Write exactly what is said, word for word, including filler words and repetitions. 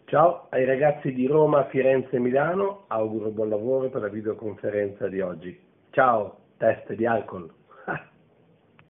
Ciao ai ragazzi di Roma, Firenze e Milano, auguro buon lavoro per la videoconferenza di oggi. Ciao, test di alcol.